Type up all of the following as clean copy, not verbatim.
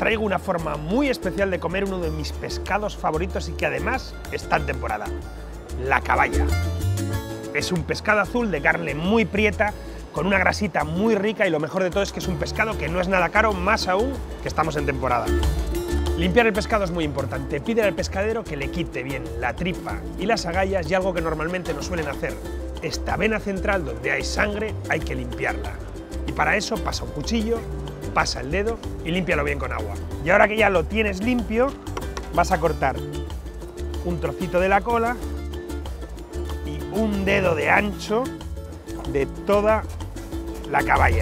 traigo una forma muy especial de comer uno de mis pescados favoritos y que además está en temporada, la caballa. Es un pescado azul de carne muy prieta, con una grasita muy rica y lo mejor de todo es que es un pescado que no es nada caro, más aún que estamos en temporada. Limpiar el pescado es muy importante. Pídele al pescadero que le quite bien la tripa y las agallas y algo que normalmente no suelen hacer. Esta vena central donde hay sangre hay que limpiarla. Y para eso pasa un cuchillo, pasa el dedo y límpialo bien con agua. Y ahora que ya lo tienes limpio, vas a cortar un trocito de la cola y un dedo de ancho de toda la caballa.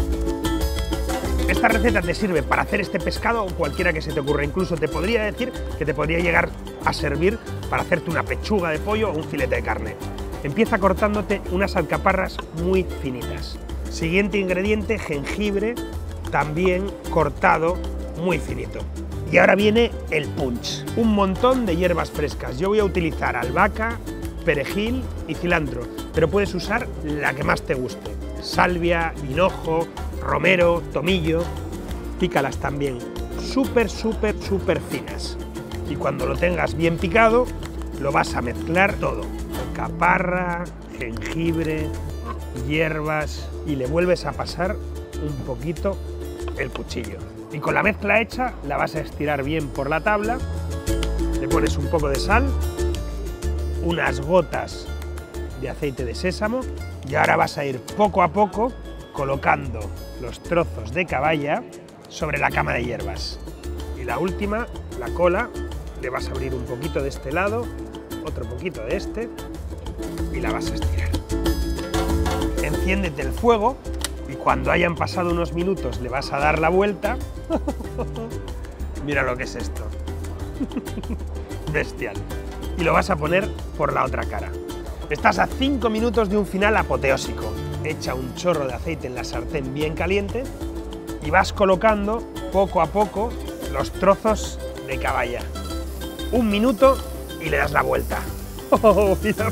Esta receta te sirve para hacer este pescado o cualquiera que se te ocurra. Incluso te podría decir que te podría llegar a servir para hacerte una pechuga de pollo o un filete de carne. Empieza cortándote unas alcaparras muy finitas. Siguiente ingrediente, jengibre, también cortado muy finito. Y ahora viene el punch. Un montón de hierbas frescas. Yo voy a utilizar albahaca, perejil y cilantro, pero puedes usar la que más te guste. Salvia, hinojo, romero, tomillo. Pícalas también súper finas. Y cuando lo tengas bien picado, lo vas a mezclar todo. Alcaparra, jengibre, hierbas y le vuelves a pasar un poquito el cuchillo. Y con la mezcla hecha, la vas a estirar bien por la tabla. Le pones un poco de sal, unas gotas de aceite de sésamo y ahora vas a ir poco a poco colocando los trozos de caballa sobre la cama de hierbas. Y la última, la cola, le vas a abrir un poquito de este lado, otro poquito de este y la vas a estirar. Enciéndete el fuego y cuando hayan pasado unos minutos le vas a dar la vuelta. Mira lo que es esto. Bestial. Y lo vas a poner por la otra cara. Estás a 5 minutos de un final apoteósico. Echa un chorro de aceite en la sartén bien caliente y vas colocando poco a poco los trozos de caballa. 1 minuto y le das la vuelta. Oh, mira.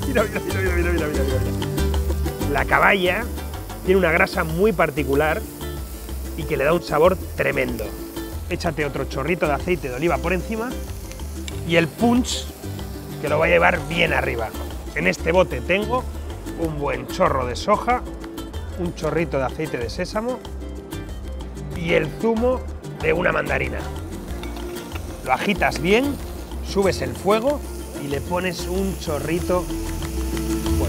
La caballa tiene una grasa muy particular y que le da un sabor tremendo. Échate otro chorrito de aceite de oliva por encima y el punch que lo va a llevar bien arriba. En este bote tengo un buen chorro de soja, un chorrito de aceite de sésamo y el zumo de una mandarina. Lo agitas bien, subes el fuego y le pones un chorrito por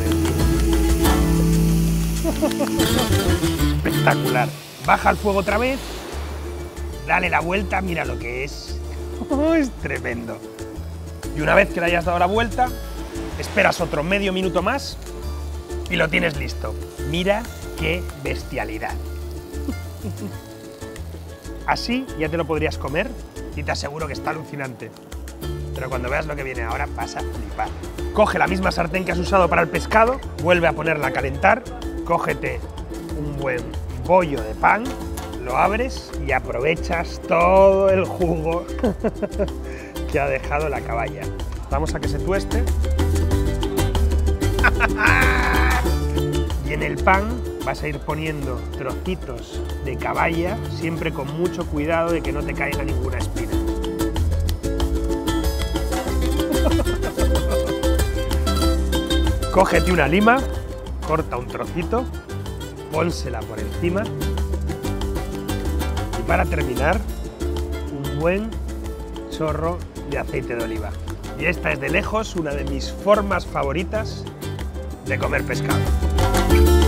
encima. Espectacular. Baja el fuego otra vez, dale la vuelta, mira lo que es. Es tremendo. Y una vez que le hayas dado la vuelta, esperas otro medio minuto más y lo tienes listo. Mira qué bestialidad. Así ya te lo podrías comer y te aseguro que está alucinante. Pero cuando veas lo que viene ahora vas a flipar. Coge la misma sartén que has usado para el pescado, vuelve a ponerla a calentar, cógete un buen bollo de pan, lo abres y aprovechas todo el jugo que ha dejado la caballa. Vamos a que se tueste. Y en el pan vas a ir poniendo trocitos de caballa, siempre con mucho cuidado de que no te caiga ninguna espina. Cógete una lima, corta un trocito, pónsela por encima y para terminar, un buen chorro de aceite de oliva. Y esta es de lejos una de mis formas favoritas de comer pescado.